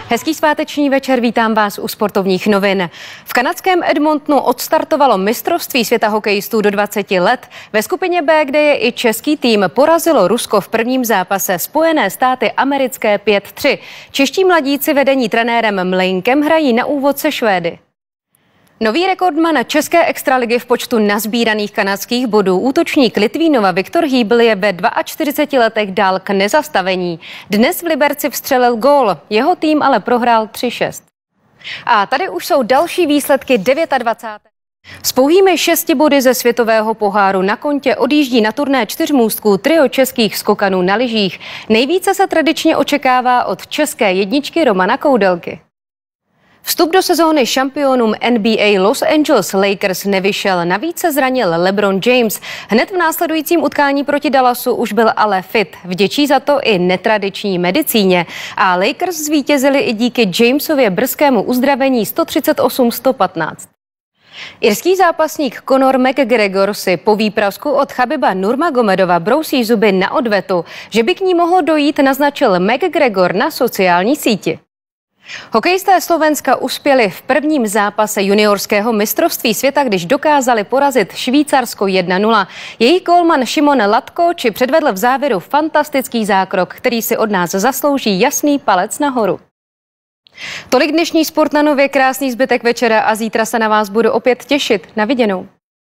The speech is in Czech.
Hezký sváteční večer, vítám vás u sportovních novin. V kanadském Edmontonu odstartovalo mistrovství světa hokejistů do 20 let. Ve skupině B, kde je i český tým, porazilo Rusko v prvním zápase Spojené státy americké 5-3. Čeští mladíci vedení trenérem Mlejnkem hrají na úvod se Švédy. Nový rekordman české extraligy v počtu nazbíraných kanadských bodů, útočník Litvínova Viktor Hýbl, je ve 42 letech dál k nezastavení. Dnes v Liberci vstřelil gól, jeho tým ale prohrál 3-6. A tady už jsou další výsledky 29. S pouhými 6 body ze světového poháru na kontě odjíždí na turné 4můstků trio českých skokanů na lyžích. Nejvíce se tradičně očekává od české jedničky Romana Koudelky. Vstup do sezóny šampionům NBA Los Angeles Lakers nevyšel, navíc se zranil LeBron James. Hned v následujícím utkání proti Dallasu už byl ale fit. Vděčí za to i netradiční medicíně. A Lakers zvítězili i díky Jamesově brzkému uzdravení 138-115. Irský zápasník Conor McGregor si po výprasku od Chabiba Nurmagomedova brousí zuby na odvetu. Že by k ní mohlo dojít, naznačil McGregor na sociální síti. Hokejisté Slovenska uspěli v prvním zápase juniorského mistrovství světa, když dokázali porazit Švýcarsko 1-0. Jejich gólman Šimon Latkoči předvedl v závěru fantastický zákrok, který si od nás zaslouží jasný palec nahoru. Tolik dnešní Sport na Nově, krásný zbytek večera a zítra se na vás budu opět těšit. Na viděnou.